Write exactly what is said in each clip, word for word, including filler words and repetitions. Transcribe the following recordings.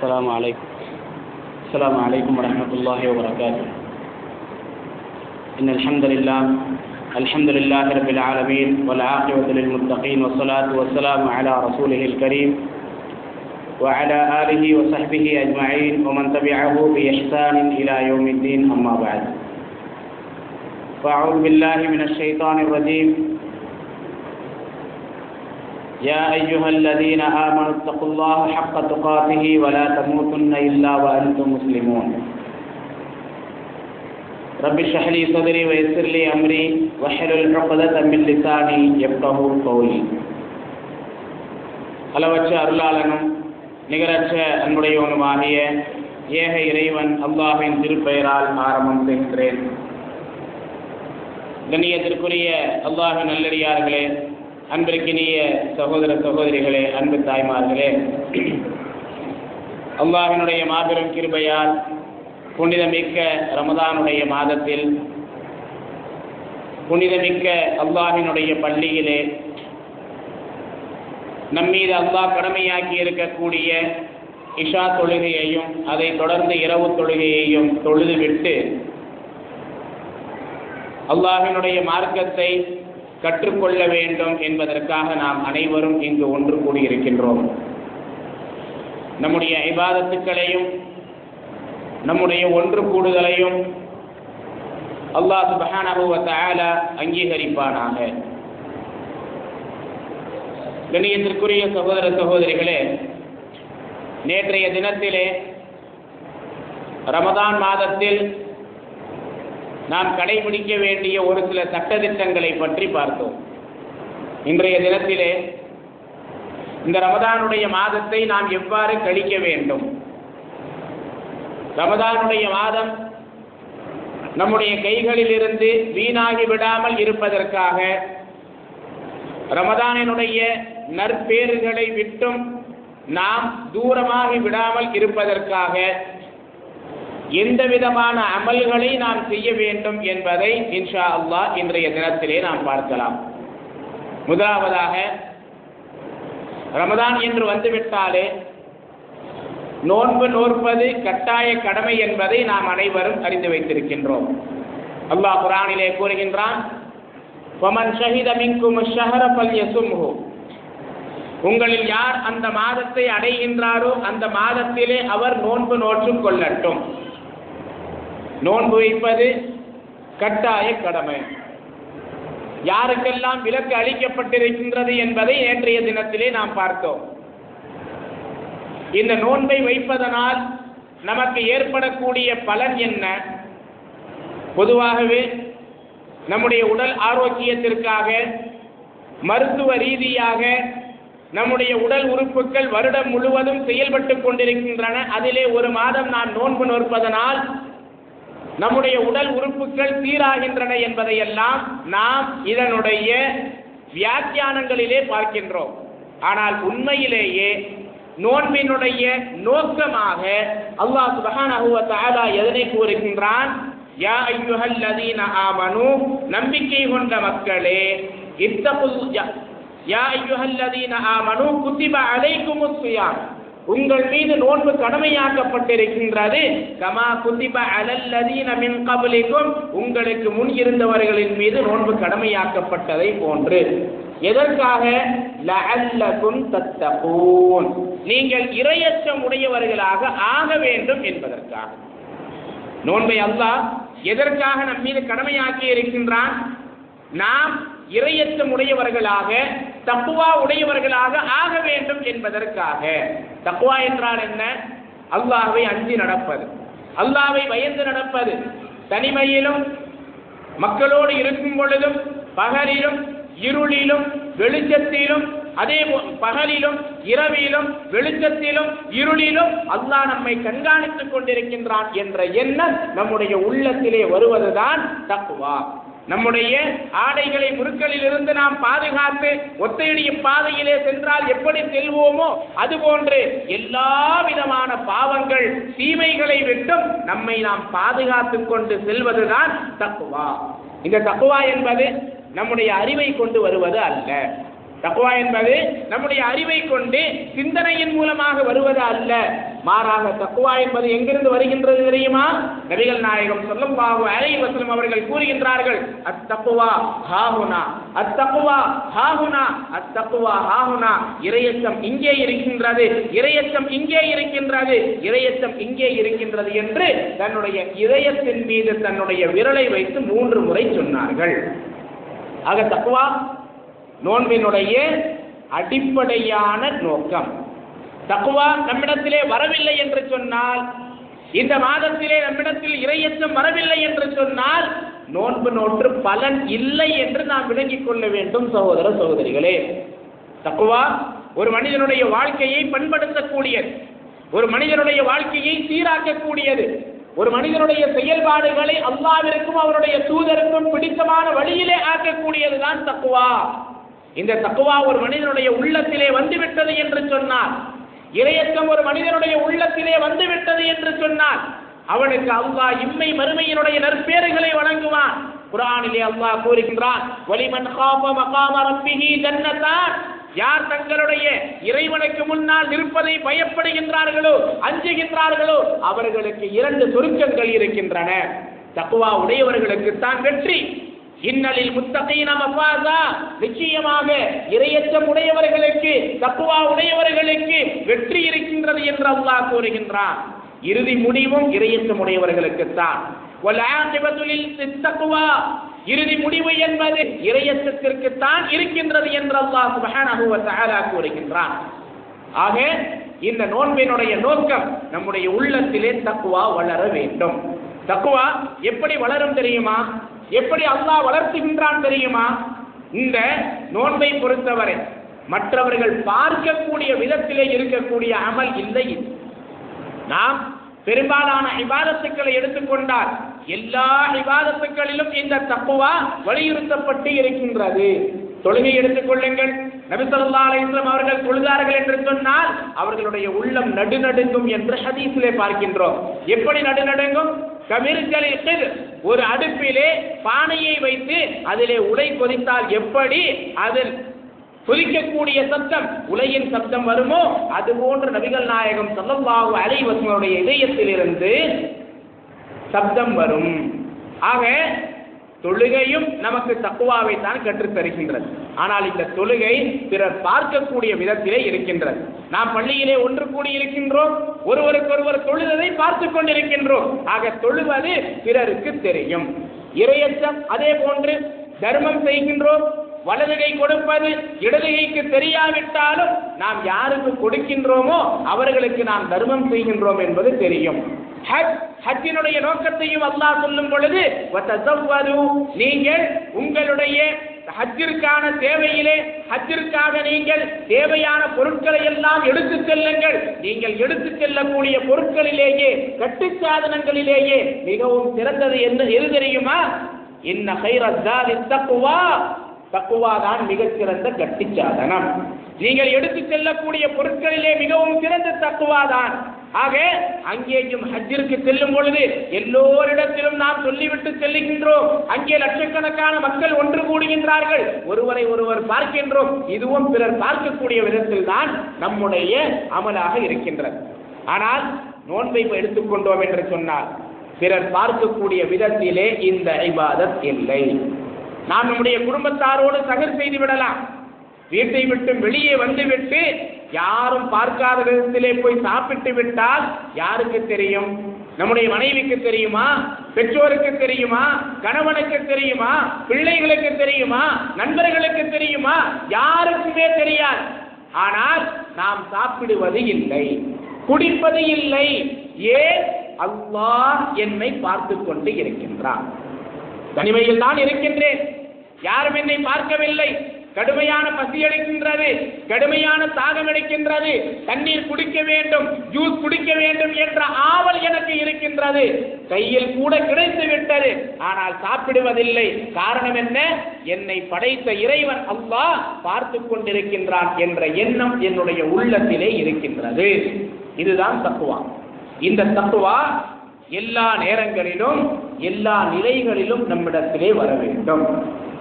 السلام عليكم السلام عليكم ورحمة الله وبركاته. إن الحمد لله الحمد لله رب العالمين والعاقبة للمتقين والصلاة والسلام على رسوله الكريم وعلى آله وصحبه أجمعين ومن تبعه بإحسان إلى يوم الدين. أما بعد، فأعوذ بالله من الشيطان الرجيم. يا أيها الذين آمنوا اتقوا الله حق تقاته ولا تموتن إلا وأنتم مسلمون. رب اشرح لي صدري ويسر لي أمري واحلل عقدة من لساني يفقهوا قولي. அளவற்ற அருளாளனும் நிகரற்ற அன்புடையவனுமாகிய ஏக இறைவன் அல்லாஹ்வின் திருப்பெயரால் ஆரம்பம் செய்கின்றேன். கண்ணியத்திற்குரிய அல்லாஹ்வின் நல்லடியார்களே, அன்பிற்கினிய சகோதர சகோதரிகளே, அன்பு தாய்மார்களே, அல்லாஹ்வினுடைய மாபெரும் கிருபையால் புனிதமிக்க ரமதானுடைய மாதத்தில் புனிதமிக்க அல்லாஹ்வினுடைய பள்ளியிலே நம்மீது அல்லாஹ் கடமையாக்கி இருக்கக்கூடிய இஷா தொழுகையையும் அதை தொடர்ந்து இரவு தொழுகையையும் தொழுதுவிட்டு அல்லாஹ்வினுடைய மார்க்கத்தை கற்றுக்கொள்ள வேண்டும் என்பதற்காக நாம் அனைவரும் இங்கு ஒன்று கூடியிருக்கின்றோம். நம்முடைய இபாதத்துக்களையும் நம்முடைய ஒன்று கூடுதலையும் அல்லாஹ் சுப்ஹானஹு வ தஆலா அங்கீகரிப்பானாக. கண்ணியத்திற்குரிய சகோதர சகோதரிகளே, நேற்றைய தினத்திலே ரமதான் மாதத்தில் நாம் கடைபிடிக்க வேண்டிய ஒரு சில சட்டதிட்டங்களை பற்றி பார்த்தோம். இன்றைய தினத்திலே இந்த ரமதானுடைய மாதத்தை நாம் எவ்வாறு கழிக்க வேண்டும், ரமதானுடைய மாதம் நம்முடைய கைகளில் இருந்து வீணாகி விடாமல் இருப்பதற்காக, ரமதானினுடைய நற்பேறுகளை விட்டும் நாம் தூரமாகி விடாமல் இருப்பதற்காக எந்த விதமான அமல்களை நாம் செய்ய வேண்டும் என்பதை இன்ஷா அல்லாஹ் இன்றைய தினத்திலே நாம் பார்க்கலாம். முதலாவதாக, ரமதான் என்று வந்துவிட்டாலே நோன்பு நோற்பது கட்டாய கடமை என்பதை நாம் அனைவரும் அறிந்து வைத்திருக்கின்றோம். அல்லாஹ் குர்ஆனிலே கூறுகின்றான், வமன் ஷஹித மின்கும் அஷ்-ஷஹர ஃபல்யஸும்ஹு. உங்களில் யார் அந்த மாதத்தை அடைகின்றாரோ அந்த மாதத்திலே அவர் நோன்பு நோற்றுக் கொள்ளட்டும். நோன்பு வைப்பது கட்டாய கடமை. யாருக்கெல்லாம் விலக்கு அளிக்கப்பட்டிருக்கின்றது என்பதை நேற்றைய தினத்திலே நாம் பார்த்தோம். இந்த நோன்பை வைப்பதனால் நமக்கு ஏற்படக்கூடிய பலன் என்ன? பொதுவாகவே நம்முடைய உடல் ஆரோக்கியத்திற்காக, மருத்துவ ரீதியாக நம்முடைய உடல் உறுப்புகள் வருடம் முழுவதும் செயல்பட்டு கொண்டிருக்கின்றன. அதிலே ஒரு மாதம் நான் நோன்பு நோற்பதனால் நம்முடைய உடல் உறுப்புகள் சீராகின்றன என்பதையெல்லாம் நாம் இதனுடைய வியாக்கியானங்களிலே பார்க்கின்றோம். ஆனால் உண்மையிலேயே நோன்பினுடைய நோக்கமாக அல்லாஹ் சுப்ஹானஹு வ தஆலா எதனை கூறுகின்றான்? யா அய்யுஹல்லதீன ஆமனூ, நம்பிக்கை கொண்ட மக்களே, இத்தகுல் யா அய்யுஹல்லதீன ஆமனூ குத்திப அலைக்குமுஸ் ஸியாம், உங்கள் மீது நோன்பு கடமையாக்கப்பட்டிருக்கின்றது. கமா குத்திப அலல்லதீன மின் கப்லிக்கும், உங்களுக்கு முன் இருந்தவர்களின் மீது நோன்பு கடமையாக்கப்பட்டதை போன்று. எதற்காக? லஅல்லகும் தத்தகூன், நீங்கள் இறையச்சம் உடையவர்களாக ஆக வேண்டும் என்பதற்காக. நோன்பை அல்லாஹ் எதற்காக நம் மீது கடமையாக்கி இருக்கின்றான்? நாம் இறையச்சம் உடையவர்களாக, தக்வா உடையவர்களாக ஆக வேண்டும் என்பதற்காக. தக்வா என்றால் என்ன? அல்லாஹ்வை அஞ்சி நடப்பது, அல்லாஹ்வை பயந்து நடப்பது. தனிமையிலும் மக்களோடு இருக்கும் பொழுதும், பகலிலும் இருளிலும் வெளிச்சத்திலும், அதே பகலிலும் இரவிலும் வெளிச்சத்திலும் இருளிலும் அல்லாஹ் நம்மை கண்காணித்துக் கொண்டிருக்கின்றான் என்ற எண்ணம் நம்முடைய உள்ளத்திலே வருவதுதான் தக்வா. நம்முடைய ஆடைகளை முறுக்களில் இருந்து நாம் பாதுகாத்து ஒத்தையடிய பாதையிலே சென்றால் எப்படி செல்வோமோ அதுபோன்று எல்லா விதமான பாவங்கள் தீமைகளை விட்டும் நம்மை நாம் பாதுகாத்துக் கொண்டு செல்வதுதான் தக்வா. இந்த தக்வா என்பது நம்முடைய அறிவை கொண்டு வருவது அல்ல. தக்வா என்பது நம்முடைய அறிவை கொண்டு சிந்தனையின் மூலமாக வருவது அல்ல. மாறாக தக்வா என்பது எங்கிருந்து வருகின்றது தெரியுமா? நபிகள் நாயகம் ஸல்லல்லாஹு அலைஹி வஸல்லம் அவர்கள் கூறுகின்றார்கள், அத்தக்வா ஹாஹுனா, அத்தக்வா ஹாஹுனா, அத்தக்வா ஹாஹுனா. இறையச்சம் இங்கே இருக்கின்றது, இறையச்சம் இங்கே இருக்கின்றது, இறையச்சம் இங்கே இருக்கின்றது என்று தன்னுடைய இதயத்தின் மீது தன்னுடைய விரலை வைத்து மூன்று முறை சொன்னார்கள். ஆக தக்வா நோன்பினுடைய அடிப்படையான நோக்கம். தக்வா நம்மிடத்திலே வரவில்லை என்று சொன்னால், இந்த மாதத்திலே நம்மிடத்தில் இறையச்சம் வரவில்லை என்று சொன்னால் நோன்பு நோற்று பலன் இல்லை என்று நாம் விளங்கிக் கொள்ள வேண்டும். சகோதர சகோதரிகளே, தக்வா ஒரு மனிதனுடைய வாழ்க்கையை பண்படுத்தக்கூடியது, ஒரு மனிதனுடைய வாழ்க்கையை சீராக்கக்கூடியது, ஒரு மனிதனுடைய செயல்பாடுகளை அல்லாஹ்விற்கும் அவருடைய தூதருக்கும் பிடித்தமான வழியிலே ஆக்கக்கூடியதுதான் தக்வா. இந்த தக்வா ஒரு மனிதனுடைய உள்ளத்திலே வந்துவிட்டது என்று சொன்னால், இறையச்சம் ஒரு மனிதனுடைய உள்ளத்திலே வந்துவிட்டது என்று சொன்னால், அவனுக்கு அல்லாஹ் இம்மை மறுமையினுடைய நற்பேறுகளை வழங்குவான். குர்ஆனிலே அல்லாஹ் கூறுகின்றான், வலிமன் காஃப மகாம ரப்பிஹி ஜன்னதான். யார் தங்களுடைய இறைவனுக்கு முன்னால் நிற்பதை பயப்படுகின்றார்களோ, அஞ்சுகின்றார்களோ, அவர்களுக்கு இரண்டு சொர்க்கங்கள் இருக்கின்றன. தக்வா உடையவர்களுக்கு தான் வெற்றி. இன்னலில் முத்தகீன மஃபாஸா. நிச்சயமாக இறையச்சம் உடையவர்களுக்கு, தக்வா உடையவர்களுக்கு வெற்றி இருக்கின்றது என்று அல்லாஹ் கூறுகின்றான். இறுதி முடிவும் இறையச்சம் உடையவர்களுக்கு தான். வல் ஆகிபத்து லில் தக்வா. இறுதி முடிவு என்பது இறையச்சத்திற்கு தான் இருக்கின்றது என்று அல்லாஹ் சுப்ஹானஹு வ தஆலா கூறுகின்றான். ஆக இந்த நோன்பினுடைய நோக்கம் நம்முடைய உள்ளத்திலே தக்வா வளர வேண்டும். தக்வா எப்படி வளரும் தெரியுமா? எப்படி அல்லாஹ் வளர்த்துகின்றான் தெரியுமா? இந்த நோன்பை பொறுத்தவரை மற்றவர்கள் பார்க்கக்கூடிய விதத்திலே இருக்கக்கூடிய அமல் இல்லை. நாம் பெரும்பாலான இபாதத்துக்களை எடுத்துக்கொண்டால் எல்லா இபாதத்துக்களிலும் இந்த தக்வா வலியுறுத்தப்பட்டு இருக்கின்றது. தொழுகை எடுத்துக்கொள்ளுங்கள். நபி ஸல்லல்லாஹு அலைஹி வஸல்லம் அவர்கள் தொழுதார்கள் என்று சொன்னால் அவர்களுடைய உள்ளம் நடுநடுங்கும் என்று ஹதீஸிலே பார்க்கின்றோம். எப்படி நடுநடுங்கும்? கமிர்களில் ஒரு அடுப்பிலே பானையை வைத்து அதிலே உலை கொதித்தால் எப்படி அதில் கொதிக்கக்கூடிய சத்தம், உலையின் சத்தம் வருமோ அது போன்ற நபிகள் நாயகம் ஸல்லல்லாஹு அலைஹி வஸல்லம் இதயத்திலிருந்து சப்தம் வரும். ஆக தொழுகையும் நமக்கு தக்வாவை தான் கற்றுத் தருகின்றது. ஆனால் இந்த தொழுகை பிறர் பார்க்கக்கூடிய விதத்திலே இருக்கின்றது. நாம் பள்ளியிலே ஒன்று கூடி இருக்கின்றோம், ஒருவருக்கொருவர் தொழுவதை பார்த்து கொண்டிருக்கின்றோம். ஆக தொழுவது பிறருக்கு தெரியும். இறையச்சம் அதே போன்று. தர்மம் செய்கின்றோம், வலதுகை கொடுப்பது இடதுகைக்கு தெரியாவிட்டாலும் நாம் யாருக்கு கொடுக்கின்றோமோ அவர்களுக்கு நாம் தர்மம் செய்கின்றோம் என்பது தெரியும். ஹஜ், ஹஜ்ஜினுடைய நோக்கத்தையும் அல்லாஹ் சொல்லும் பொழுது வதஸவ்வது, நீங்கள் உங்களுடைய ஹஜ்ஜிற்கான தேவையிலே ஹஜ்ஜிற்காக நீங்கள் தேவையான பொருட்களை எல்லாம் எடுத்து செல்லுங்கள். நீங்கள் எடுத்து செல்லக்கூடிய பொருட்களிலேயே கட்டுச் சாதனங்களிலேயே மிகவும் சிறந்தது என்ன எது தெரியுமா? இன்ன கைரஸ்ஸாதி தக்வா. தக்வா தான் மிகச்சிறந்த கட்டி சாதனம். நீங்கள் எடுத்து செல்லக்கூடிய பொருட்களிலே மிகவும் சிறந்த தக்வா தான். ஆக அங்கேயும் ஹஜ்ஜிற்கு செல்லும் பொழுது எல்லோரிடத்திலும் நாம் சொல்லிவிட்டு செல்லுகின்றோம். அங்கே லட்சக்கணக்கான மக்கள் ஒன்று கூடுகின்றார்கள், ஒருவரை ஒருவர் பார்க்கின்றோம். இதுவும் பிறர் பார்க்கக்கூடிய விதத்தில் தான் நம்முடைய அமலாக இருக்கின்றது. ஆனால் நோன்பை எடுத்துக்கொண்டோம் என்று சொன்னால் பிறர் பார்க்கக்கூடிய விதத்திலே இந்த இபாதத் இல்லை. நாம் நம்முடைய குடும்பத்தாரோடு சகர் செய்து விடலாம். வீட்டை விட்டு வெளியே வந்துவிட்டு யாரும் பார்க்காத விதத்திலே போய் சாப்பிட்டு விட்டால் யாருக்கு தெரியும்? நம்முடைய மனைவிக்கு தெரியுமா? பெற்றோருக்கு தெரியுமா? கணவனுக்கு தெரியுமா? பிள்ளைகளுக்கு தெரியுமா? நண்பர்களுக்கு தெரியுமா? யாருக்குமே தெரியாது. ஆனால் நாம் சாப்பிடுவது இல்லை, குடிப்பது இல்லை. ஏன்? அல்லாஹ் என்னை பார்த்து கொண்டு இருக்கின்றான். தனிமையில் தான் இருக்கின்றேன், யாரும் என்னை பார்க்கவில்லை. கடுமையான பசி அடிக்கின்றது, கடுமையான தாகம் அடிக்கின்றது, தண்ணீர் குடிக்க வேண்டும், ஜூஸ் குடிக்க வேண்டும் என்ற ஆவல் எனக்கு இருக்கின்றது. கையில் கூட கிடைத்து விட்டது, ஆனால் சாப்பிடுவதில்லை. காரணம் என்ன? என்னை படைத்த இறைவன் அல்லாஹ் பார்த்து கொண்டிருக்கின்றான் என்ற எண்ணம் என்னுடைய உள்ளத்திலே இருக்கின்றது. இதுதான் தக்வா. இந்த தக்வா எல்லா நேரங்களிலும் எல்லா நிலைகளிலும் நம்மிடத்திலே வர வேண்டும்.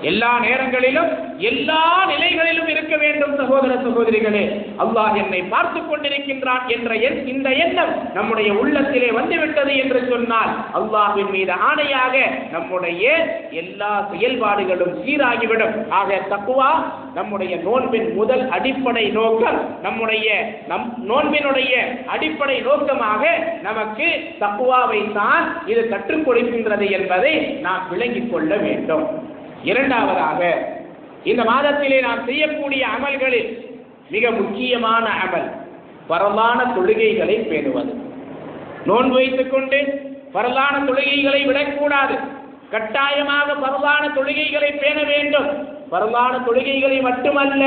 எல்லா நேரங்களிலும் எல்லா நிலைகளிலும் இருக்க வேண்டும். சகோதர சகோதரிகளே, அல்லாஹ் என்னை பார்த்து கொண்டிருக்கின்றான் என்ற இந்த எண்ணம் நம்முடைய உள்ளத்திலே வந்துவிட்டது என்று சொன்னால் அல்லாஹ்வின் மீது ஆணையாக நம்முடைய எல்லா செயல்பாடுகளும் சீராகிவிடும். ஆக தக்வா நம்முடைய நோன்பின் முதல் அடிப்படை நோக்கம். நம்முடைய நம் நோன்பினுடைய அடிப்படை நோக்கமாக நமக்கு தக்வாவை தான் இது கற்றுக் கொடுக்கின்றது என்பதை நாம் விளங்கிக் கொள்ள வேண்டும். இரண்டாவதாக, இந்த மாதத்திலே நாம் செய்யக்கூடிய அமல்களில் மிக முக்கியமான அமல் பரலான தொழுகைகளை பேணுவது. நோன்பு வைத்துக் கொண்டு பரலான தொழுகைகளை விடக்கூடாது. கட்டாயமாக பரலான தொழுகைகளை பேண வேண்டும். பரலான தொழுகைகளை மட்டுமல்ல,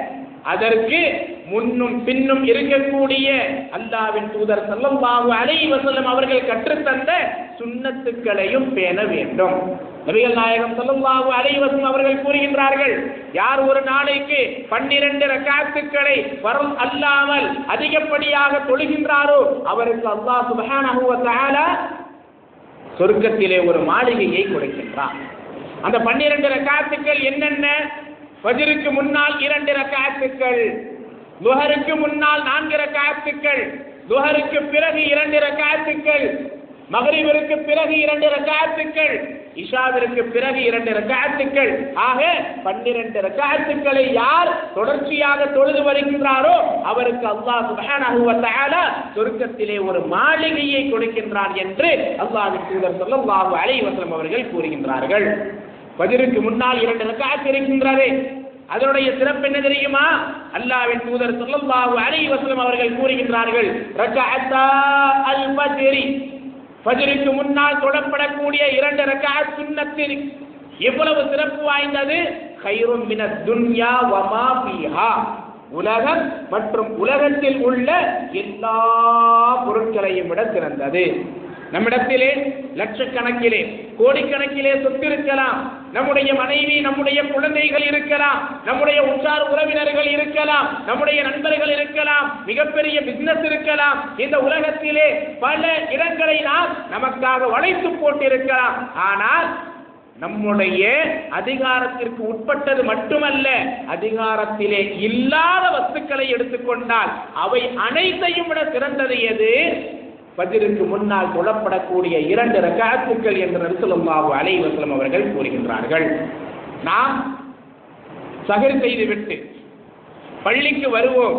அதற்கு முன்னும் பின்னும் இருக்கக்கூடிய அல்லாஹ்வின் தூதர் ஸல்லல்லாஹு அலைஹி வஸல்லம் அவர்கள் கற்றுத்தந்த சுன்னத்துக்களையும் பேண வேண்டும். நபிகள் நாயகம் ஸல்லல்லாஹு அலைஹி வஸல்லம் அவர்கள் கூறுகின்றார்கள், யார் ஒரு நாளைக்கு பன்னிரண்டு ரக்காத்துக்களை ஃபர்ல் அல்லாமல் அதிகப்படியாக தொழுகின்றாரோ அவருக்கு அல்லாஹ் சுப்ஹானஹு வ தஆலா சொர்க்கத்திலே ஒரு மாளிகையை கொடுக்கின்றார். அந்த பன்னிரண்டு ரக்காத்துக்கள் என்னென்ன? ஃபஜ்ருக்கு முன்னால் இரண்டு ரக்காத்துக்கள், லுஹருக்கு முன்னால் நான்கு ரக்காத்துக்கள், லுஹருக்கு பிறகு இரண்டு ரக்காத்துக்கள், மக்ரிபிற்கு பிறகு இரண்டு ரக்காத்துக்கள், இஷாவிற்கு பிறகு இரண்டு ரக்காத்துக்கள். ஆக பன்னிரண்டு ரக்காத்துக்களை யார் தொடர்ச்சியாக தொழுது வருகின்றாரோ அவருக்கு அல்லாஹ் சுப்ஹானஹு வ தஆலா சொர்க்கத்திலே ஒரு மாளிகையை கொடுக்கின்றான் என்று அல்லாஹ்வின் தூதர் ஸல்லல்லாஹு அலைஹி வஸல்லம் அவர்கள் கூறுகின்றார்கள். ஃபஜ்ருக்கு முன்னால் இரண்டு ரக்காத் இருக்கின்றது. அதனுடைய சிறப்பு என்ன தெரியுமா? அல்லாஹ்வின் தூதர் ஸல்லல்லாஹு அலைஹி வஸல்லம் அவர்கள் கூறுகின்றார்கள், ரக்அத்தா அல் ஃபஜ்ரி, ஃபஜ்ருக்கு முன்னால் தொழப்படக்கூடிய இரண்டு ரக்அத் சுன்னத்தில் எவ்வளவு சிறப்பு வாய்ந்தது? கைரும் மினத் துன்யா வ மா ஃபீஹா, உலகம் மற்றும் உலகத்தில் உள்ள எல்லா பொருட்களையும் விட சிறந்தது. நம்மிடத்திலே லட்சக்கணக்கிலே கோடிக்கணக்கிலே சொத்து இருக்கலாம், நம்முடைய மனைவி நம்முடைய குழந்தைகள் இருக்கலாம், நம்முடைய உற்றார் உறவினர்கள் இருக்கலாம், நம்முடைய நண்பர்கள் இருக்கலாம், மிகப்பெரிய பிசினஸ் இருக்கலாம். இந்த உலகத்திலே பல இடங்களை நாம் நமக்காக வளைத்து போட்டிருக்கலாம். ஆனால் நம்முடைய அதிகாரத்திற்கு உட்பட்டது மட்டுமல்ல, அதிகாரத்திலே இல்லாத வஸ்துக்களை எடுத்துக்கொண்டால் அவை அனைத்தையும் விட சிறந்தது எது? ஃபஜ்ருக்கு முன்னால் தொழப்படக்கூடிய இரண்டு ரக்காத்துக்கள் என்று நபி ஸல்லல்லாஹு அலைஹி வஸல்லம் அவர்கள் கூறுகின்றார்கள். நாம் சஹர் செய்துவிட்டு பள்ளிக்கு வருவோம்.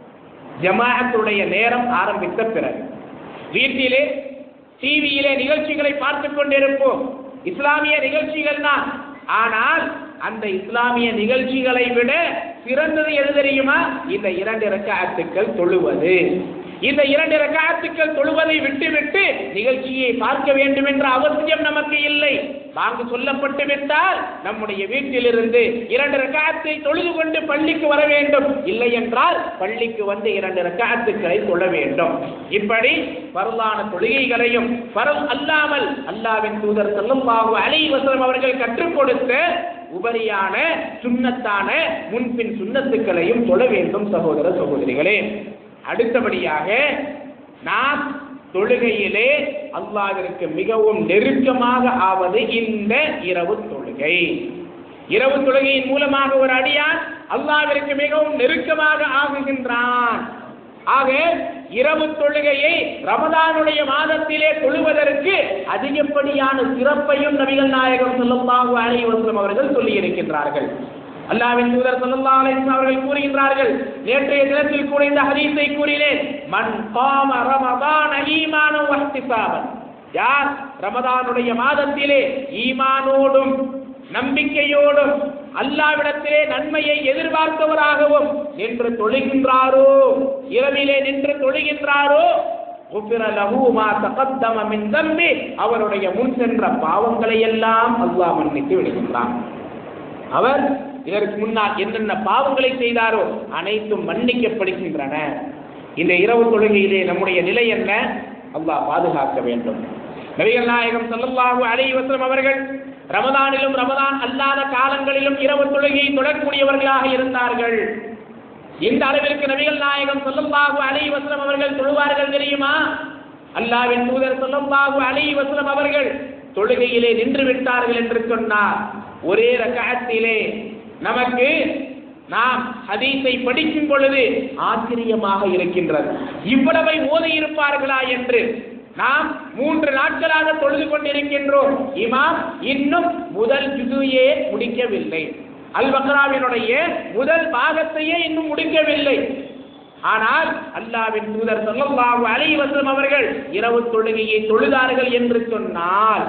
ஜமாஅத்துடைய நேரம் ஆரம்பித்த பிறகு வீட்டிலே டிவியிலே நிகழ்ச்சிகளை பார்த்துக் கொண்டிருப்போம். இஸ்லாமிய நிகழ்ச்சிகள் தான். ஆனால் அந்த இஸ்லாமிய நிகழ்ச்சிகளை விட சிறந்தது எது தெரியுமா? இந்த இரண்டு ரக்காத்துக்கள் தொழுவது. இந்த இரண்டு ரக்காத்துக்கள் தொழுவதை விட்டுவிட்டு நிகழ்ச்சியை பார்க்க வேண்டும் என்ற அவசியம் நமக்கு இல்லை. வாங்கு சொல்லப்பட்டு விட்டால் நம்முடைய வீட்டிலிருந்து இரண்டு ரக்காத்தை தொழுது கொண்டு பள்ளிக்கு வர வேண்டும். இல்லை என்றால் பள்ளிக்கு வந்து இரண்டு ரக்காத்துக்களை தொழ வேண்டும். இப்படி ஃபர்லான தொழுகைகளையும் ஃபர்ல் அல்லாமல் அல்லாஹ்வின் தூதர் ஸல்லல்லாஹு அலைஹி வஸல்லம் அவர்கள் கற்றுக் கொடுத்த உபரியான சுன்னத்தான முன்பின் சுன்னத்துக்களையும் தொழ வேண்டும். சகோதர சகோதரிகளே, அடுத்தபடியாக நாம் தொழுகையிலே அல்லாஹ்விற்கு மிகவும் நெருக்கமாக ஆவது இந்த இரவு தொழுகை. இரவு தொழுகையின் மூலமாக ஒரு அடியான் அல்லாஹ்விற்கு மிகவும் நெருக்கமாக ஆகுகின்றான். ஆக இரவு தொழுகையை ரமதானுடைய மாதத்திலே தொழுவதற்கு அதிகப்படியான சிறப்பையும் நபிகள் நாயகம் ஸல்லல்லாஹு அலைஹி வஸல்லம் அவர்கள் சொல்லி இருக்கின்றார்கள். அல்லாஹ்வின் தூதர் ஸல்லல்லாஹு அலைஹி வஸல்லம் அவர்கள் கூறுகின்றார்கள், நேற்றைய தினத்தில் கூட இந்த ஹதீஸை கூறினேன், மன் காம ரமதான ஈமானன் வ இஹ்திசாபன், யார் ரமதானுடைய மாதத்திலே ஈமானோடும் நம்பிக்கையோடும் அல்லாஹ்விடத்திலே நன்மையை எதிர்பார்த்தவராகவும் நின்று தொழுகின்றாரோ, இரவிலே நின்று தொழுகின்றாரோ, குஃபிர லஹு மா தகத்தம மின் தம்பி, அவருடைய முன் சென்ற பாவங்களை எல்லாம் அல்லாஹ் மன்னித்து விடுகின்றான். அவர் இதற்கு முன்னால் என்னென்ன பாவங்களை செய்தாரோ அனைத்தும் மன்னிக்கப்படுகின்றன. இந்த இரவு தொழுகையிலே நம்முடைய நிலை என்ன? அல்லாஹ் பாதுகாக்க வேண்டும். நபிகள் நாயகம் ஸல்லல்லாஹு அலைஹி வஸல்லம் அவர்கள் ரமதானிலும் ரமதான் அல்லாத காலங்களிலும் இரவு தொழுகையை தொடரக்கூடியவர்களாக இருந்தார்கள். இந்த அளவிற்கு நபிகள் நாயகம் ஸல்லல்லாஹு அலைஹி வஸல்லம் அவர்கள் தொழுவார்கள் தெரியுமா? அல்லாஹ்வின் தூதர் ஸல்லல்லாஹு அலைஹி வஸல்லம் அவர்கள் தொழுகையிலே நின்று விட்டார்கள் என்று சொன்னார், ஒரே ரக்அத்திலே நமக்கு நாம் ஹதீஸை படிக்கும் பொழுது ஆச்சரியமாக இருக்கின்றது. இவ்வளவை ஓதி இருப்பார்களா என்று. நாம் மூன்று நாட்களாக தொழுது கொண்டிருக்கின்றோம். இமாம் இன்னும் முதல் ஜுதுயே முடிக்கவில்லை. அல் பக்ராவினுடைய முதல் பாகத்தையே இன்னும் முடிக்கவில்லை. ஆனால் அல்லாஹ்வின் தூதர் ஸல்லல்லாஹு அலைஹி வஸல்லம் அவர்கள் இரவு தொழுகையை தொழுதார்கள் என்று சொன்னால்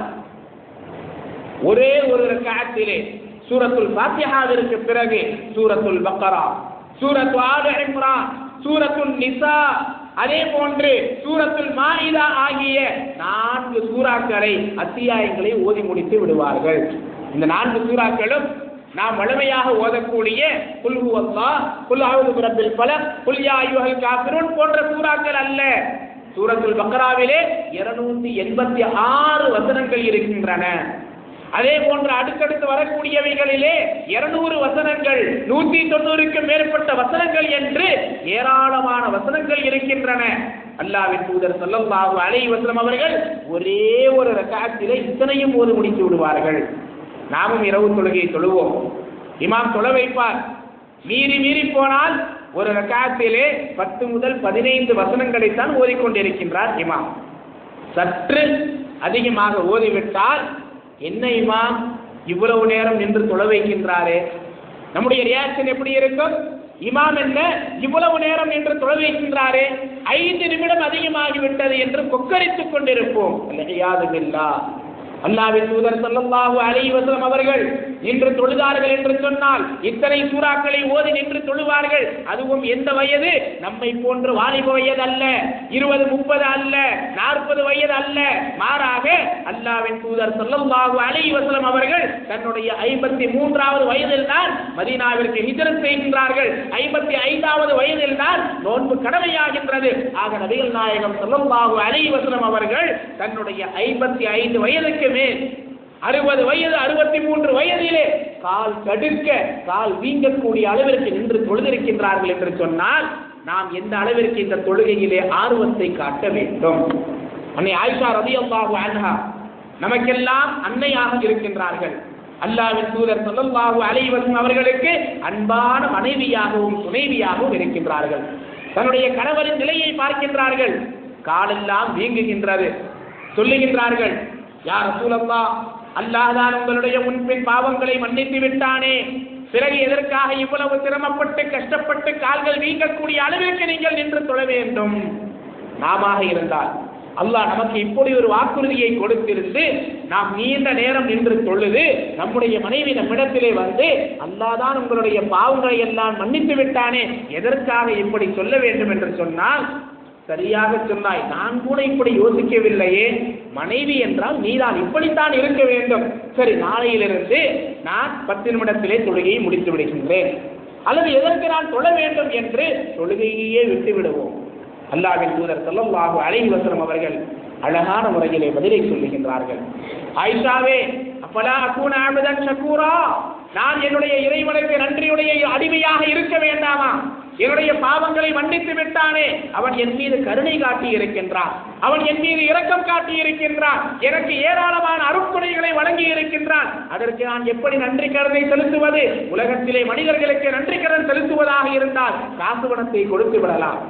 ஒரே ஒரு ரக்அத்திலே சூரத்துல் ஃபாத்திஹாவிற்கு பிறகு சூரத்துல் பக்ரா, சூரத்து ஆல இம்ரான், சூரத்துல் நிசா, அதே போன்று சூரத்துல் மாஇதா ஆகிய நான்கு சூறாக்களை அத்தியாயங்களை ஓதி முடித்து விடுவார்கள். இந்த நான்கு சூறாக்களும் நாம் வலிமையாக ஓதக்கூடிய குல் ஹுவல்லாஹ், குல் அஊது பிரப்பில் ஃபலக், குல் யா அய்யுஹல் காஃபிரூன் போன்ற சூறாக்கள் அல்ல. சூரத்துல் பக்ராவிலே இருநூற்றி எண்பத்தி ஆறு வசனங்கள் இருக்கின்றன. அதே போன்று அடுத்தடுத்து வரக்கூடியவைகளிலே இருநூறு வசனங்கள், நூற்றி தொண்ணூறுக்கும் மேற்பட்ட வசனங்கள் என்று ஏராளமான வசனங்கள் இருக்கின்றன. அல்லாஹ்வின் தூதர் ஸல்லல்லாஹு அலைஹி வஸல்லம் அவர்கள் ஒரே ஒரு ரக்அத்திலே இத்தனையும் ஓதி முடித்து விடுவார்கள். நாமும் இரவு தொழுகையை தொழுவோம். இமாம் தொழ வைப்பார். மீறி மீறி போனால் ஒரு ரக்அத்திலே பத்து முதல் பதினைந்து வசனங்களைத்தான் ஓதிக்கொண்டிருக்கின்றார் இமாம். சற்று அதிகமாக ஓதிவிட்டால் என்ன இமாம் இவ்வளவு நேரம் நின்று தொழ வைக்கின்றாரே, நம்முடைய ரியாக்ஷன் எப்படி இருக்கும்? இமாம் என்ன இவ்வளவு நேரம் நின்று தொழ வைக்கின்றாரே, ஐந்து நிமிடம் அதிகமாகிவிட்டது என்று கொக்கரித்துக் கொண்டிருப்போம். அல்லாஹ்வின் தூதர் ஸல்லல்லாஹு அலைஹி வஸல்லம் அவர்கள் நின்று தொழுதார்கள் என்று சொன்னால் இத்தனை சூறாக்களை ஓதி நின்று தொழுவார்கள். அதுவும் எந்த வயது? நம்மை போன்று வாலிப வயது அல்ல, இருபது முப்பது அல்ல, நாற்பது வயது அல்ல. மாறாக அல்லாஹ்வின் தூதர் ஸல்லல்லாஹு அலைஹி வஸல்லம் அவர்கள் தன்னுடைய ஐம்பத்தி மூன்றாவது வயதில் தான் மதீனாவிற்கு ஹிஜ்ரத் செய்கின்றார்கள். ஐம்பத்தி ஐந்தாவது வயதில் தான் நோன்பு கடமையாகின்றது. ஆக நபிகள் நாயகம் ஸல்லல்லாஹு அலைஹி வஸல்லம் அவர்கள் தன்னுடைய ஐம்பத்தி ஐந்து வயதுக்கு மேல் அறுபது வயது, அறுபத்தி மூன்று வயதிலே கால் கடுக்க கால் வீங்கக்கூடிய அளவிற்கு நின்று தொழுதிருக்கின்றார்கள் என்று சொன்னால் நாம் எந்த அளவிற்கு இந்த தொழுகையிலே ஆர்வத்தை காட்ட வேண்டும். அன்னை ஆயிஷா ரலியல்லாஹு அன்ஹா நமக்கெல்லாம் அன்னையாக இருக்கின்றார்கள். அல்லாஹ்வின் தூதர் ஸல்லல்லாஹு அலைஹி வஸல்லம் அவர்களுக்கு அன்பான மனைவியாகவும் துணைவியாகவும் இருக்கின்றார்கள். தன்னுடைய கணவரின் நிலையை பார்க்கின்றார்கள். காலெல்லாம் வீங்குகின்றது. சொல்லுகின்றார்கள், யா ரசூலல்லாஹ், அல்லாஹ் தான் உங்களுடைய முன்பின் பாவங்களை மன்னித்து விட்டானே, பிறகு எதற்காக இவ்வளவு சிரமப்பட்டு கஷ்டப்பட்டு கால்கள் வீங்கக்கூடிய அளவிற்கு நீங்கள் நின்று தொழ வேண்டும்? நாம இருந்தால் அல்லாஹ் நமக்கு இப்படி ஒரு வாக்குறுதியை கொடுத்திருந்து நாம் நீண்ட நேரம் நின்று தொழுது நம்முடைய மனைவி நம்மிடத்திலே வந்து அல்லாஹ் தான் உங்களுடைய பாவங்களை எல்லாம் மன்னித்து விட்டானே, எதற்காக இப்படி சொல்ல வேண்டும் என்று சொன்னால், சரியாக சொன்னாய், நான் கூட இப்படி யோசிக்கவில்லையே, மனைவி என்றால் நீதான் இப்படித்தான் இருக்க வேண்டும். சரி, நாளையிலிருந்து நான் பத்து நிமிடத்திலே தொழுகையை முடித்து விடுகின்றேன், அல்லது எதற்கு நான் தொழ வேண்டும் என்று தொழுகையே விட்டு விடுவோம். அல்லாஹ்வின் தூதர் ஸல்லல்லாஹு அலைஹி வஸல்லம் அவர்கள் அழகான முறையிலே பதிலை சொல்லுகின்றார்கள். ஆயிஷாவே, அஃபலா அகூன அப்தன் ஷகூரா, நான் என்னுடைய இறைவனுக்கு நன்றியுடைய அடிமையாக இருக்க வேண்டாமா? என்னுடைய பாவங்களை மன்னித்து விட்டானே, அவன் என் மீது கருணை காட்டி இருக்கின்றான், அவன் என் மீது இரக்கம் காட்டி இருக்கின்றான், எனக்கு ஏராளமான அருட்கொடைகளை வழங்கி இருக்கின்றான். அதற்கு நான் எப்படி நன்றி கடனை செலுத்துவது? உலகத்திலே மனிதர்களுக்கு நன்றி கடன் செலுத்துவதாக இருந்தால் காசு பணத்தை கொடுத்து விடலாம்,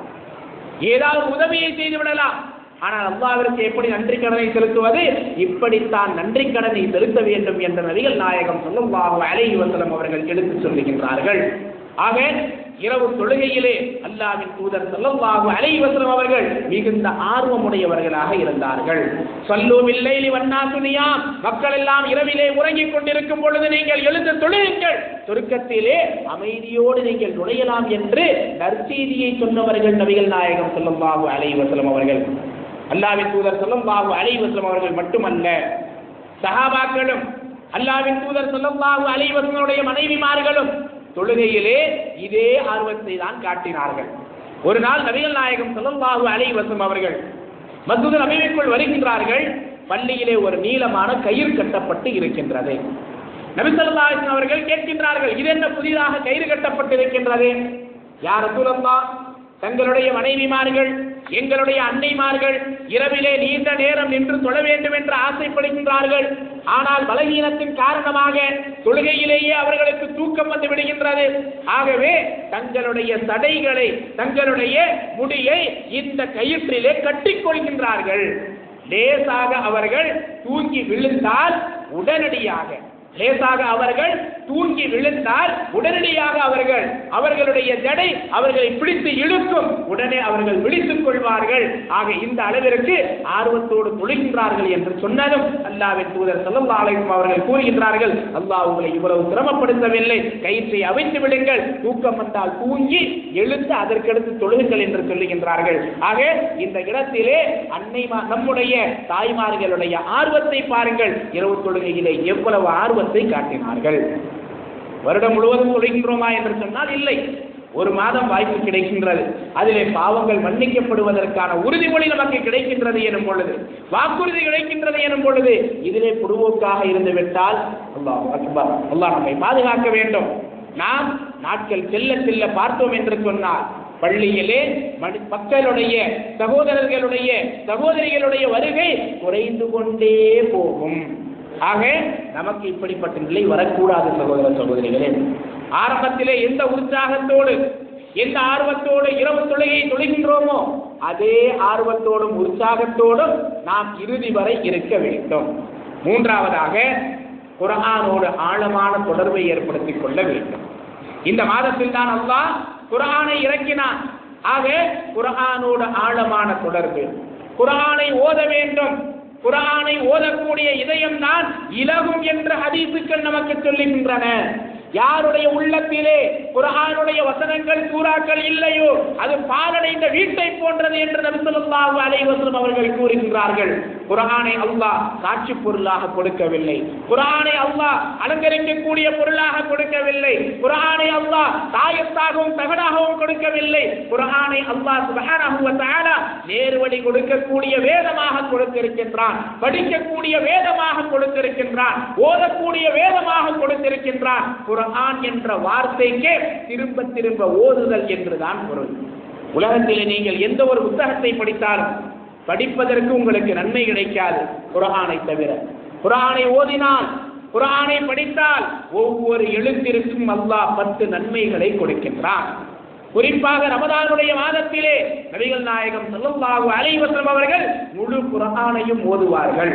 ஏதாவது உதவியை செய்து விடலாம். ஆனால் அல்லாஹ்விற்கு எப்படி நன்றி கடனை செலுத்துவது? இப்படித்தான் நன்றி கடனை செலுத்த வேண்டும் என்ற நபிகள் நாயகம் ஸல்லல்லாஹு அலைஹி வஸல்லம் அவர்கள் எடுத்துச் சொல்லுகின்றார்கள். ஆக இரவு தொழுகையிலே அல்லாஹ்வின் தூதர் ஸல்லல்லாஹு அலைஹி வஸல்லம் அவர்கள் மிகுந்த ஆர்வமுடையவர்களாக இருந்தார்கள். ஸல்லூ பில்லைலி வன்னாசு நியாம், மக்கள் எல்லாம் இரவிலே உறங்கிக் கொண்டிருக்கும் பொழுது நீங்கள் எழுந்து தொழுங்கள், சொர்க்கத்திலே அமைதியோடு நீங்கள் நுழையலாம் என்று நற்செய்தியை சொன்னவர்கள் நபிகள் நாயகம் ஸல்லல்லாஹு அலைஹி வஸல்லம் அவர்கள். அல்லாஹ்வின் தூதர் ஸல்லல்லாஹு அலைஹி வஸல்லம் அவர்கள் மட்டுமல்ல, சஹாபாக்களும் அல்லாஹ்வின் தூதர் ஸல்லல்லாஹு அலைஹி வஸல்லம் மனைவிமார்களும் தொழுகையிலே இதே ஆர்வத்தை தான் காட்டினார்கள். ஒரு நாள் நபிகள் நாயகம் ஸல்லல்லாஹு அலைஹி வஸல்லம் அவர்கள் மஸ்ஜித் நபவிக்குள் வருகின்றார்கள். பள்ளியிலே ஒரு நீளமான கயிறு கட்டப்பட்டு இருக்கின்றது. நபி ஸல்லல்லாஹு அலைஹி வஸல்லம் அவர்கள் கேட்கின்றார்கள், இது என்ன புதிதாக கயிறு கட்டப்பட்டு இருக்கின்றது? யா ரசூலல்லாஹ், தங்களுடைய மனைவிமார்கள் எங்களுடைய அன்னைமார்கள் இரவிலே நீண்ட நேரம் நின்று தொழ வேண்டும் என்று ஆசைப்படுகின்றார்கள். ஆனால் பலவீனத்தின் காரணமாக தொழுகையிலேயே அவர்களுக்கு தூக்கம் வந்து விடுகின்றது. ஆகவே தங்களுடைய தடைகளை, தங்களுடைய முடியை இந்த கயிற்றிலே கட்டிக்கொள்கின்றார்கள். லேசாக அவர்கள் தூங்கி விழுந்தால் உடனடியாக லேசாக அவர்கள் தூங்கி விழுந்தால் உடனடியாக அவர்கள் அவர்களுடைய ஜடை அவர்களை பிடித்து இழுக்கும். உடனே அவர்கள் விழித்துக் கொள்வார்கள். ஆக இந்த அளவிற்கு ஆர்வத்தோடு தொழுகின்றார்கள் என்று சொன்னதும் அல்லாஹ்வின் தூதர் ஸல்லல்லாஹு அலைஹி வஸல்லம் அவர்கள் கூறுகின்றார்கள், அல்லாஹ் உங்களை இவ்வளவு சிரமப்படுத்தவில்லை, கயிற்றை அவிழ்த்து விடுங்கள், தூக்கம் வந்தால் தூங்கி எழுந்து அதற்கடுத்து தொழுகுங்கள் என்று சொல்லுகின்றார்கள். ஆக இந்த இடத்திலே அன்னை நம்முடைய தாய்மார்களுடைய ஆர்வத்தை பாருங்கள். இரவு தொழுகையிலே எவ்வளவு ஆர்வத்தை காட்டினார்கள். வருடம் முழுவதும் தொழுகின்றோமா என்று சொன்னால் இல்லை. ஒரு மாதம் வாய்ப்பு கிடைக்கின்றது, அதிலே பாவங்கள் மன்னிக்கப்படுவதற்கான உறுதிமொழி நமக்கு கிடைக்கின்றது எனும் பொழுது, வாக்குறுதி கிடைக்கின்றது எனும் பொழுது இதிலே பொதுவோக்காக இருந்து விட்டால் அல்லாஹ் அக்பர், அல்லாஹ் நம்மை பாதுகாக்க வேண்டும். நாம் நாட்கள் செல்ல செல்ல பார்த்தோம் என்று சொன்னால் பள்ளியிலே மக்களுடைய சகோதரர்களுடைய சகோதரிகளுடைய வருகை குறைந்து கொண்டே போகும். ஆக நமக்கு இப்படிப்பட்ட நிலை வரக்கூடாது சகோதர சகோதரிகளே. ஆரம்பத்திலே எந்த உற்சாகத்தோடு எந்த ஆர்வத்தோடு இரவு தொழுகையை தொழுகின்றோமோ அதே ஆர்வத்தோடும் உற்சாகத்தோடும் நாம் இறுதி வரை இருக்க வேண்டும். மூன்றாவதாக குர்ஆனோடு ஆழமான தொடர்பை ஏற்படுத்திக் கொள்ள வேண்டும். இந்த மாதத்தில் தான் அல்லாஹ் குர்ஆனை இறக்கினான். ஆக குர்ஆனோடு ஆழமான தொடர்பு, குர்ஆனை ஓத வேண்டும். குர்ஆனை ஓதக்கூடிய இதயம் தான் இலகும் என்ற ஹதீஸுக்கள் நமக்கு சொல்லுகின்றன. யாருடைய உள்ளத்திலே குர்ஆனுடைய வசனங்கள் சூறாக்கள் இல்லையோ அது பாலடைந்த வீட்டை போன்றது என்று நபி ஸல்லல்லாஹு அலைஹி வஸல்லம் அவர்கள் கூறுகின்றார்கள். குர்ஆனை அல்லாஹ் சாட்சி பொருளாக கொடுக்கவில்லை, குர்ஆனை அல்லாஹ் அலங்கரிக்கக்கூடிய பொருளாக கொடுக்கவில்லை, குர்ஆனை அல்லாஹ் தாயத்தாகவும் தகடாகவும் கொடுக்கவில்லை. குர்ஆனை அல்லாஹ் சுப்ஹானஹு வ தஆலா நேர்வழி கொடுக்கக்கூடிய வேதமாக கொடுத்திருக்கின்றான், படிக்கக்கூடிய வேதமாக கொடுத்திருக்கின்றான், ஓதக்கூடிய வேதமாக கொடுத்திருக்கின்றான். குர்ஆன் என்ற வார்த்தைக்கு திரும்ப திரும்ப ஓதுதல் என்றுதான் பொருள். உலகத்திலே நீங்கள் எந்த ஒரு புத்தகத்தை படித்தாலும் படிப்பதற்கு உங்களுக்கு நன்மை கிடைக்காது குர்ஆனை தவிர. குர்ஆனை ஓதினால், குர்ஆனை படித்தால் ஒவ்வொரு எழுத்திற்கும் அல்லாஹ் பத்து நன்மைகளை கொடுக்கின்றான். குறிப்பாக ரமதானுடைய மாதத்திலே நபிகள் நாயகம் ஸல்லல்லாஹு அலைஹி வஸல்லம் அவர்கள் முழு குர்ஆனையும் ஓதுவார்கள்.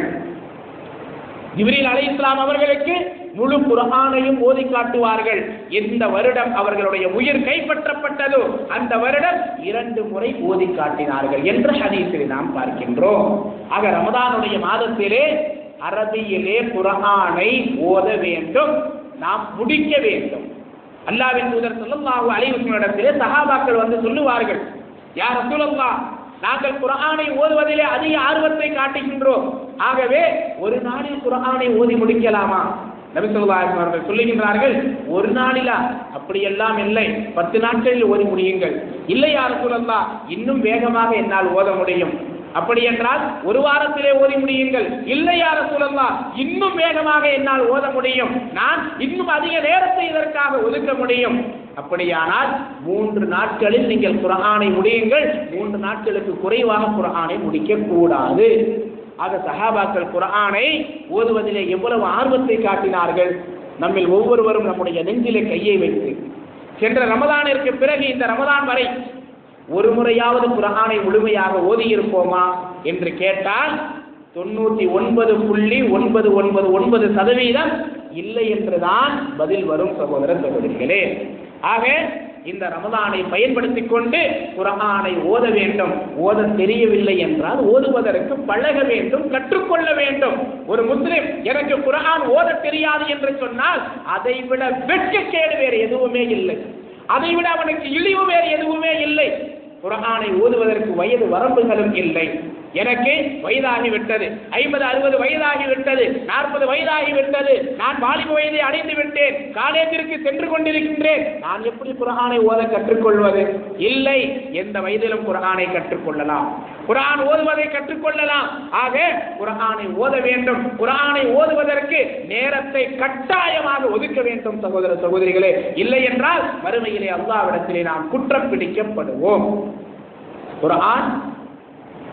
ஜிப்ரீல் அலைஹிஸ்ஸலாம் அவர்களுக்கு முழு குர்ஆனையும் ஓதி காட்டுவார்கள். எந்த வருடம் அவர்களுடைய உயிர் கைப்பற்றப்பட்டதோ அந்த வருடம் இரண்டு முறை ஓதி காட்டினார்கள் என்ற ஹதீஸில் நாம் பார்க்கின்றோம். ஆக ரமதானுடைய மாதத்திலே அரபியிலே குர்ஆனை ஓத வேண்டும், நாம் முடிக்க வேண்டும். அல்லாஹ்வின் தூதர் ஸல்லல்லாஹு அலைஹி வஸல்லம் இடத்திலே சஹாபாக்கள் வந்து சொல்லுவார்கள், யா ரசூலல்லாஹ், நாங்கள் குர்ஆனை ஓதுவதிலே அதிக ஆர்வத்தை காட்டுகின்றோம், ஆகவே ஒரு நாளில் குர்ஆனை ஓதி முடிக்கலாமா? நபி ஸல்லல்லாஹு அலைஹி வஸல்லம் அவர்கள் சொல்லுகின்றார்கள், ஒரு நாளிலா? அப்படியெல்லாம் இல்லை, பத்து நாட்களில் ஓதி முடியுங்கள். இல்லை யா ரசூலல்லாஹ், இன்னும் வேகமாக என்னால் ஓத முடியும். அப்படி என்றால் ஒரு வாரத்திலே ஓதி முடியுங்கள். இல்லை யா ரசூலல்லாஹ், இன்னும் வேகமாக என்னால் ஓத முடியும், நான் இன்னும் அதிக நேரத்தை இதற்காக ஒதுக்க முடியும். அப்படியானால் மூன்று நாட்களில் நீங்கள் குர்ஆனை முடியுங்கள், மூன்று நாட்களுக்கு குறைவாக குர்ஆனை முடிக்க கூடாது. ஆக சஹாபாக்கள் குர்ஆனை ஓதுவதிலே எவ்வளவு ஆர்வத்தை காட்டினார்கள். நம்மில் ஒவ்வொருவரும் நம்முடைய நெஞ்சிலே கையை வைத்து சென்ற ரமதானிற்கு பிறகு இந்த ரமதான் வரை ஒரு முறையாவது குர்ஆனை முழுமையாக ஓதியிருப்போமா என்று கேட்டால் தொண்ணூத்தி ஒன்பது புள்ளி ஒன்பது ஒன்பது ஒன்பது சதவீதம் இல்லை என்றுதான் பதில் வரும் சகோதர சகோதரிகளே. ஆக இந்த ரமதானை பயன்படுத்திக் கொண்டு குர்ஆனை ஓத வேண்டும். ஓத தெரியவில்லை என்றால் ஓதுவதற்கு பழக வேண்டும், கற்றுக்கொள்ள வேண்டும். ஒரு முஸ்லிம் எனக்கு குர்ஆன் ஓத தெரியாது என்று சொன்னால் அதை விட வெட்கக்கேடு வேறு எதுவுமே இல்லை, அதை விட அவனுக்கு இழிவு வேறு எதுவுமே இல்லை. குர்ஆனை ஓதுவதற்கு வயது வரம்புகளும் இல்லை. எனக்கு வயதாகிவிட்டது, ஐம்பது அறுபது வயதாகிவிட்டது, நாற்பது வயதாகிவிட்டது, நான் வாலிப வயதை அடைந்து விட்டேன், காலேஜிற்கு சென்று கொண்டிருக்கின்றேன், நான் எப்படி குர்ஆனை ஓத கற்றுக்கொள்வது? இல்லை, எந்த வயதிலும் குர்ஆனை கற்றுக்கொள்ளலாம், குர்ஆன் ஓதுவதை கற்றுக்கொள்ளலாம். ஆக குர்ஆனை ஓத வேண்டும். குர்ஆனை ஓதுவதற்கு நேரத்தை கட்டாயமாக ஒதுக்க வேண்டும் சகோதர சகோதரிகளே. இல்லை என்றால் மறுமையிலே அல்லாஹ்விடத்திலே நாம் குற்றம் பிடிக்கப்படுவோம். குர்ஆன்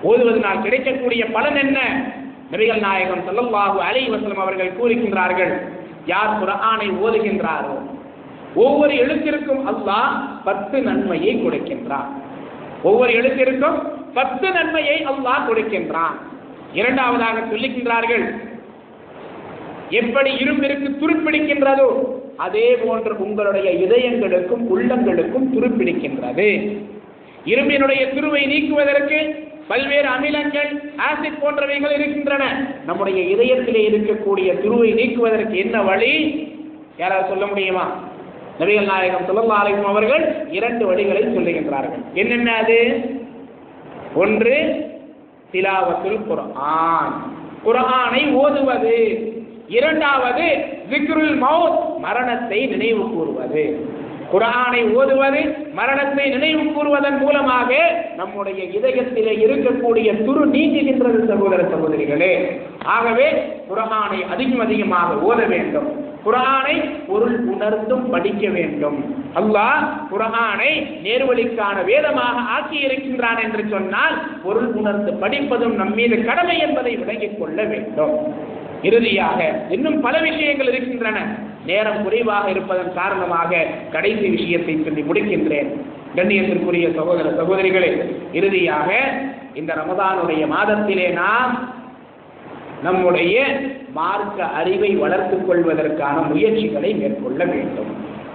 ஓதுவதனால் கிடைக்கக்கூடிய பலன் என்ன? நபிகள் நாயகம் ஸல்லல்லாஹு அலைஹி வஸல்லம் அவர்கள் கூறுகின்றார்கள், யார் குர்ஆனை ஓதுகின்றாரோ ஒவ்வொரு எழுத்திற்கும் அல்லாஹ் பத்து நன்மையை கொடுக்கின்றான். ஒவ்வொரு எழுத்திற்கும் பத்து நன்மையை அல்லாஹ் கொடுக்கின்றான். இரண்டாவதாக சொல்லுகின்றார்கள், எப்படி இரும்பிற்கு துருப்பிடிக்கின்றதோ அதே போன்று உங்களுடைய இதயங்களுக்கும் உள்ளங்களுக்கும் துருப்பிடிக்கின்றது. இரும்பினுடைய துருவை நீக்குவதற்கு பல்வேறு அமிலங்கள், ஆசிட் போன்றவைகள் இருக்கின்றன. நம்முடைய இதயத்திலே இருக்கக்கூடிய துருவை நீக்குவதற்கு என்ன வழி? யாராவது சொல்ல முடியுமா? நபிகள் நாயகம் ஸல்லல்லாஹு அலைஹி வஸல்லம் அவர்கள் இரண்டு வழிகளை சொல்லுகின்றார்கள். என்னென்ன அது? ஒன்று திலாவத்துல் குர்ஆன், குர்ஆனை ஓதுவது. இரண்டாவது ஸிக்ருல் மௌத், மரணத்தை நினைவு கூறுவது. குர்ஆனை ஓதுவது, மரணத்தை நினைவு கூறுவதன் மூலமாக நம்முடைய இதயத்திலே இருக்கக்கூடிய துரு நீங்குகின்றது சகோதர சகோதரிகளே. ஆகவே குர்ஆனை அதிகம் அதிகமாக ஓத வேண்டும். குர்ஆனை பொருள் உணர்ந்தும் படிக்க வேண்டும். அல்லாஹ் குர்ஆனை நேர்வழிக்கான வேதமாக ஆக்கி இருக்கின்றான் என்று சொன்னால் பொருள் உணர்ந்து படிப்பதும் நம் மீது கடமை என்பதை விளங்கிக் கொள்ள வேண்டும். இறுதியாக இன்னும் பல விஷயங்கள் இருக்கின்றன. நேரம் குறைவாக இருப்பதன் காரணமாக கடைசி விஷயத்தை சொல்லி முடிக்கின்றேன். கண்ணியத்திற்குரிய சகோதர சகோதரிகளே, இறுதியாக இந்த ரமதானுடைய மாதத்திலே நாம் நம்முடைய மார்க்க அறிவை வளர்த்துக் கொள்வதற்கான முயற்சிகளை மேற்கொள்ள வேண்டும்.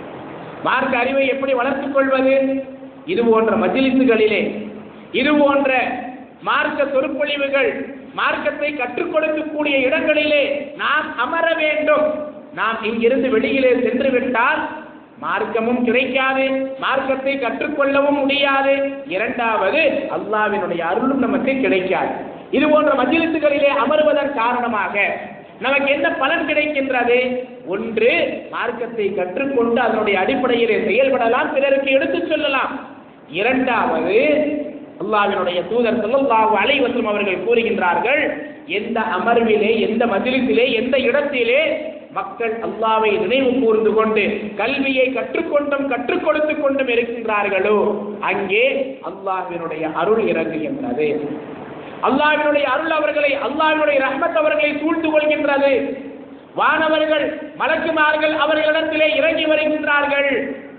மார்க்க அறிவை எப்படி வளர்த்துக் கொள்வது? இது போன்ற மஜ்லிஸ்களிலே, இது போன்ற மார்க்க சொற்பொழிவுகள், மார்க்கத்தை கற்றுக் கொடுக்கக்கூடிய இடங்களிலே நாம் அமர வேண்டும். நாம் இங்கிருந்து வெளியிலே சென்று விட்டால் மார்க்கமும் கிடைக்காது, மார்க்கத்தை கற்றுக்கொள்ளவும் முடியாது. இரண்டாவது அல்லாஹ்வினுடைய அருளும் நமக்கு கிடைக்காது. இது போன்ற மஜ்லிஸ்களிலே அமர்வதன் காரணமாக நமக்கு என்ன பலன் கிடைக்கின்றது? ஒன்று, மார்க்கத்தை கற்றுக்கொண்டு அதனுடைய அடிப்படையிலே செயல்படலாம், பிறருக்கு எடுத்துச் சொல்லலாம். இரண்டாவது, அல்லாஹ்வினுடைய தூதர் ஸல்லல்லாஹு அலைஹி வஸல்லம் அவர்கள் கூறுகின்றார்கள், எந்த அமர்விலே, எந்த மஜ்லிஸிலே, எந்த இடத்திலே மக்கள் அல்லாஹ்வை நினைவு கூர்ந்து கொண்டு கல்வியை கற்றுக்கொண்டும் கற்றுக் கொடுத்து கொண்டும் இருக்கின்றார்களோ அங்கே அல்லாஹ்வினுடைய அருள் இறங்குகின்றது. அல்லாஹ்வினுடைய அருள் அவர்களை, அல்லாஹ்வினுடைய ரஹ்மத் அவர்களை சூழ்ந்து கொள்கின்றது. வானவர்கள், மலக்குமார்கள் அவர்களிடத்திலே இறங்கி வருகின்றார்கள்.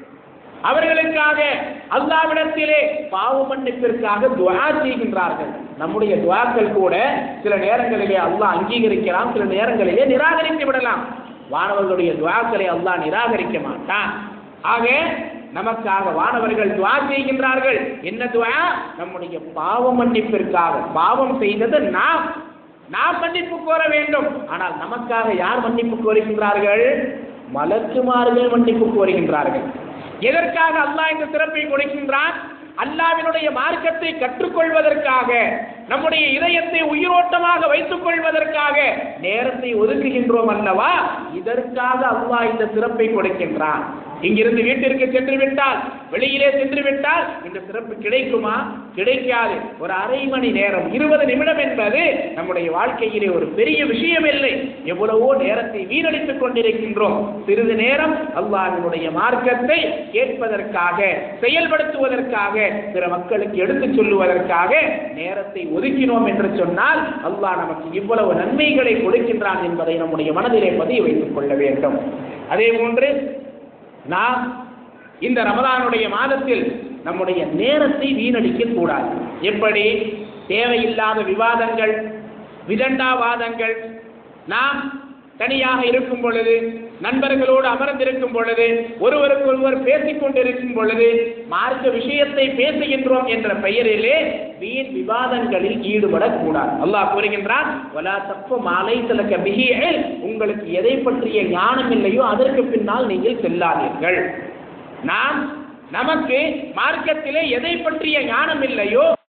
அவர்களுக்காக அல்லாஹ்விடத்திலே பாவ மன்னிப்பிற்காக துஆ செய்கின்றார்கள். நம்முடைய துஆக்கள் கூட சில நேரங்களிலே அல்லாஹ் அங்கீகரிக்கலாம், சில நேரங்களிலே நிராகரித்து விடலாம். வானவர்களுடைய துஆக்களை அல்லாஹ் நிராகரிக்க மாட்டான். ஆக நமக்காக வானவர்கள் துஆ செய்கின்றார்கள். என்ன துஆ? நம்முடைய பாவ மன்னிப்பிற்காக. பாவம் செய்தது நாம், நாம் மன்னிப்பு கோர வேண்டும். ஆனால் நமக்காக யார் மன்னிப்பு கோருகின்றார்கள்? மலக்குமார்கள் மன்னிப்பு கோருகின்றார்கள். எதற்காக அல்லாஹ் இந்த சிறப்பை கொடுக்கின்றான்? அல்லாஹ்வினுடைய மார்க்கத்தை கற்றுக்கொள்வதற்காக, நம்முடைய இதயத்தை உயிரோட்டமாக வைத்துக் கொள்வதற்காக நேரத்தை ஒதுக்குகின்றோம் அல்லவா? இதற்காக அல்லாஹ் இந்த சிறப்பை கொடுக்கின்றான். இங்கிருந்து வீட்டிற்கு சென்று விட்டால், வெளியிலே சென்று விட்டால் இந்த சிறப்பு கிடைக்குமா? கிடைக்காது. ஒரு அரை மணி நேரம், இருபது நிமிடம் என்பது நம்முடைய வாழ்க்கையிலே ஒரு பெரிய விஷயம் இல்லை. எவ்வளவோ நேரத்தை வீணடித்துக் கொண்டிருக்கின்றோம். சிறிது நேரம் அல்லாஹ்வினுடைய மார்க்கத்தை கேட்பதற்காக, செயல்படுத்துவதற்காக, பிற மக்களுக்கு எடுத்துச் சொல்லுவதற்காக நேரத்தை ஒதுக்கினோம் என்று சொன்னால் அல்லாஹ் நமக்கு இவ்வளவு நன்மைகளை கொடுக்கின்றான் என்பதை நம்முடைய மனதிலே பதிய வைத்துக் கொள்ள வேண்டும். அதே போன்று நாம் இந்த ரமலானுடைய மாதத்தில் நம்முடைய நேரத்தை வீணடிக்க கூடாது. எப்படி? தேவையில்லாத விவாதங்கள், விதண்டாவாதங்கள், நாம் தனியாக இருக்கும் பொழுது, நண்பர்களோடு அமர்ந்திருக்கும் பொழுது, ஒருவருக்கு ஒருவர் பேசிக் கொண்டிருக்கும் பொழுது மார்க்க விஷயத்தை பேசுகின்றோம் என்ற பெயரிலே வீண் விவாதங்களில் ஈடுபடக்கூடாது. அல்லாஹ் கூறுகின்றான், வலா தஃபு மா லைஸ லக பிஹி இல்ம், உங்களுக்கு எதை பற்றிய ஞானம் இல்லையோ அதற்கு பின்னால் நீங்கள் செல்லாதீர்கள். நாம் நமக்கு மார்க்கத்திலே எதை பற்றிய ஞானம் இல்லையோ